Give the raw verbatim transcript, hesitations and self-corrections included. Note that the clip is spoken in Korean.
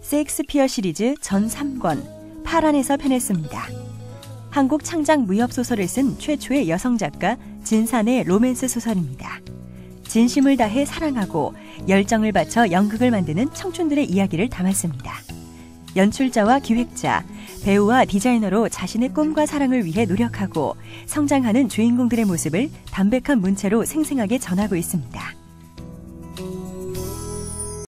세익스피어 시리즈 전 삼 권, 파란에서 편했습니다. 한국 창작 무협 소설을 쓴 최초의 여성 작가 진산의 로맨스 소설입니다. 진심을 다해 사랑하고 열정을 바쳐 연극을 만드는 청춘들의 이야기를 담았습니다. 연출자와 기획자, 배우와 디자이너로 자신의 꿈과 사랑을 위해 노력하고 성장하는 주인공들의 모습을 담백한 문체로 생생하게 전하고 있습니다.